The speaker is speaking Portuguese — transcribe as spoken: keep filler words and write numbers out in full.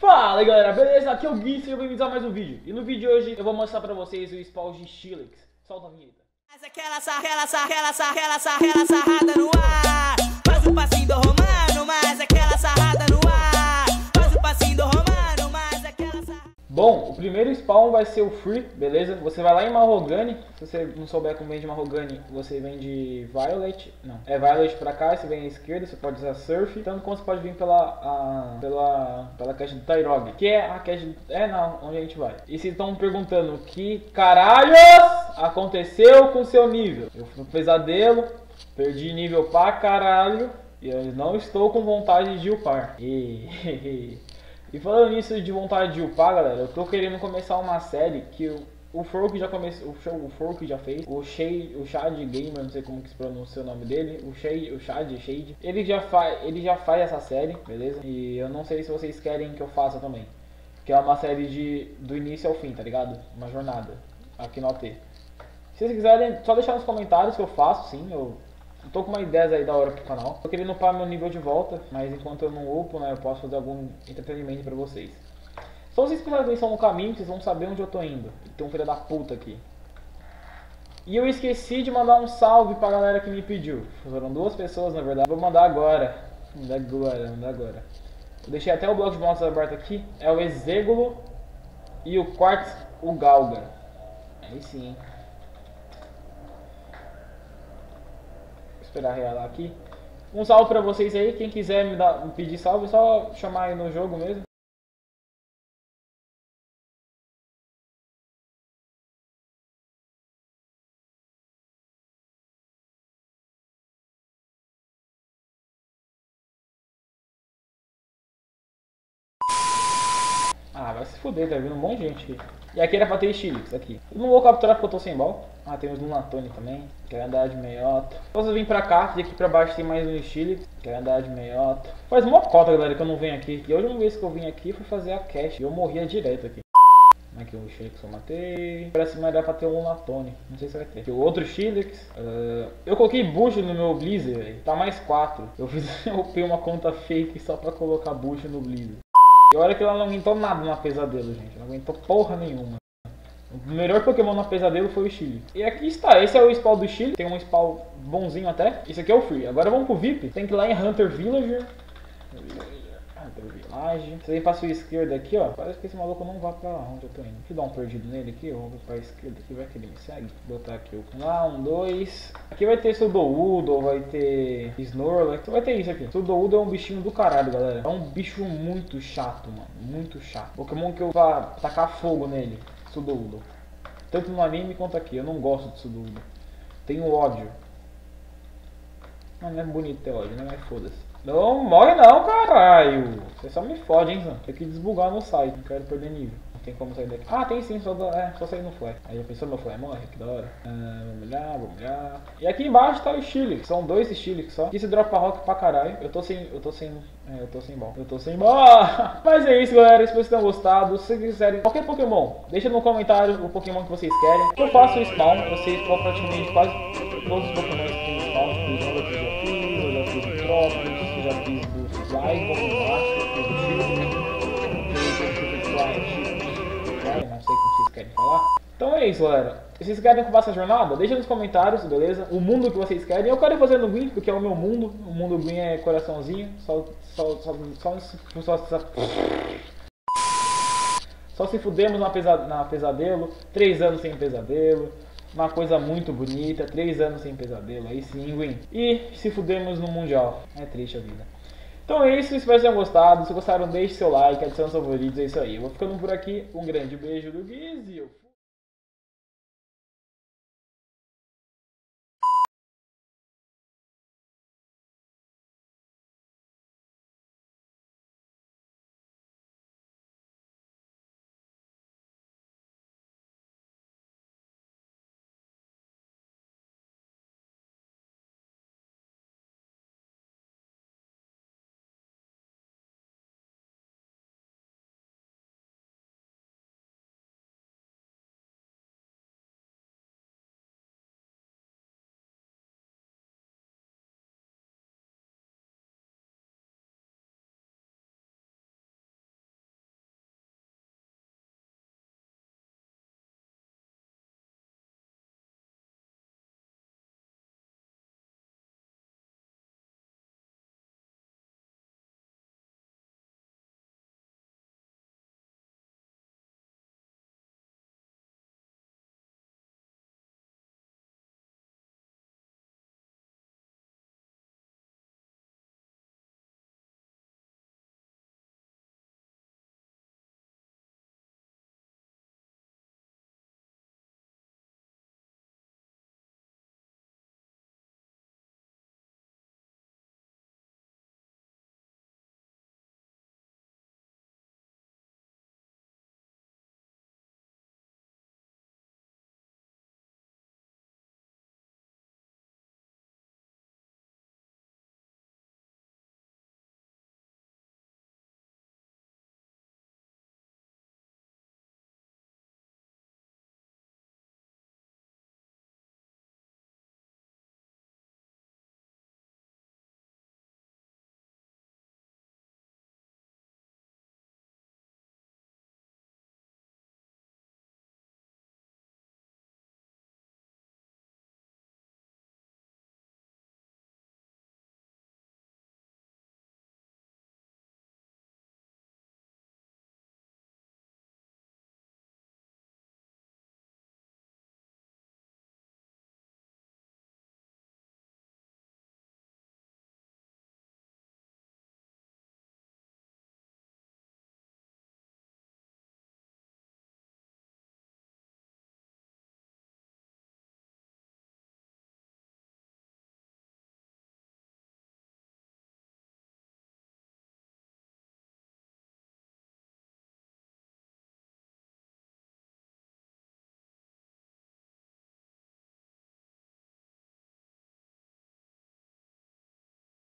Fala aí galera, beleza? Aqui é o Gui, sejam bem-vindos a mais um vídeo. E no vídeo de hoje eu vou mostrar pra vocês o spawn de Steelix. Solta a vinheta. Faz aquela sarrela, sarrela, sarrela, sarrela, sarrada no ar. Faz o passinho do romano, mas aquela sarrada no ar. Faz o passinho do romano, mas aquela sarrada. Bom, o primeiro spawn vai ser o Free, beleza? Você vai lá em Mahogany. Se você não souber como vende Mahogany, você vem de Violet. Não, é Violet pra cá, você vem à esquerda, você pode usar Surf. Tanto como você pode vir pela a, pela, pela cache do Tyrog, que é a cache, é na, onde a gente vai. E vocês estão me perguntando, que caralhos aconteceu com o seu nível? Eu fui um pesadelo, perdi nível pra caralho. E eu não estou com vontade de upar. E... E falando nisso de vontade de upar, galera, eu tô querendo começar uma série que o, o Fork já começou, o, o Fork já fez, o Shade, o Shad Gamer, não sei como que se pronuncia o nome dele, o Shade, o Shad, Shade, ele já faz, ele já faz essa série, beleza? E eu não sei se vocês querem que eu faça também, que é uma série de do início ao fim, tá ligado? Uma jornada aqui no A T. Se vocês quiserem, só deixar nos comentários que eu faço, sim, eu Eu tô com uma ideia aí da hora pro canal. Tô querendo upar meu nível de volta, mas enquanto eu não upo, né, eu posso fazer algum entretenimento pra vocês. Só vocês prestarem atenção no caminho, vocês vão saber onde eu tô indo. Tem um filho da puta aqui. E eu esqueci de mandar um salve pra galera que me pediu. Foram duas pessoas, na verdade. Vou mandar agora. Vou mandar agora, vou mandar agora. Eu deixei até o bloco de notas aberto aqui. É o Exegulo e o Quartz, o Galga. Aí sim, hein. Esperar relar aqui. Um salve pra vocês aí. Quem quiser me, dar, me pedir salve, é só chamar aí no jogo mesmo. Ah, vai se fuder, tá vindo um monte de gente aqui. E aqui era pra ter Steelix, aqui. Eu não vou capturar porque eu tô sem bal. Ah, tem os Lunatone também. Quero andar de meiota. Depois eu vim pra cá, e aqui pra baixo tem mais um Steelix. Quero andar de meiota. Faz mó cota, galera, que eu não venho aqui. E a última vez que eu vim aqui foi fazer a cache. E eu morria direto aqui. Aqui o Steelix eu matei. Pra cima dá pra ter um Lunatone. Não sei se vai ter. Aqui o outro Steelix. Uh, eu coloquei bucho no meu Blizzard, velho. Tá mais quatro. Eu fiz eu upei uma conta fake só pra colocar bucho no Blizzard. E olha que ela não aguentou nada na pesadelo, gente. Não aguentou porra nenhuma. O melhor Pokémon na pesadelo foi o Chile. E aqui está, esse é o spawn do Chile. Tem um spawn bonzinho até. Esse aqui é o Free. Agora vamos pro V I P. Tem que ir lá em Hunter Villager. Hunter Village. Você vem pra sua esquerda aqui, ó. Parece que esse maluco não vai pra lá onde eu tô indo. Deixa eu dar um perdido nele aqui. Eu vou pra esquerda aqui. Vai que ele me segue. Vou botar aqui o lá, um, dois. Aqui vai ter Sudowoodo, vai ter Snorlax. Vai ter isso aqui. Sudowoodo é um bichinho do caralho, galera. É um bicho muito chato, mano. Muito chato. Pokémon que eu vou tacar fogo nele. Sudowoodo. Tanto no anime quanto aqui. Eu não gosto de Sudowoodo. Tenho ódio. Não, não é bonito ter ódio, né? Mas foda-se. Não morre não, caralho. Você só me fode, hein, Zan. Tem que desbugar no site. Não quero perder nível. Não tem como sair daqui. Ah, tem sim. Só, do... é, só sair no fly. Aí já pensou meu fly morre? Que da hora. Ah, vamos olhar, vamos olhar. E aqui embaixo tá o Steelix. São dois Steelix só. Aqui se dropa rock pra caralho. Eu tô sem... Eu tô sem... É, eu tô sem ball. Eu tô sem ball. Mas é isso, galera. Espero que vocês tenham gostado. Se vocês quiserem qualquer Pokémon, deixa no comentário o Pokémon que vocês querem. Eu faço o spawn. Eu sei praticamente quase todos os Pokémon que tem spawn. Tipo, eu já fiz. Eu já fiz o Trópicos. Eu já fiz do Fly. Vou comprar. Fiz do Fly. Não sei como vocês querem falar. Então é isso, galera. Se vocês querem que eu faça a jornada, deixa nos comentários, beleza? O mundo que vocês querem. Eu quero fazer no Green, porque é o meu mundo. O mundo Green é coraçãozinho. Só, só, só, só, só, só, só se fudemos na, pesa, na pesadelo. Três anos sem pesadelo. Uma coisa muito bonita. Três anos sem pesadelo. Aí sim, Green. E se fudemos no Mundial. É triste a vida. Então é isso, espero que tenham gostado. Se gostaram, deixe seu like, adicione seus favoritos. É isso aí. Eu vou ficando por aqui. Um grande beijo do Giz e eu fui.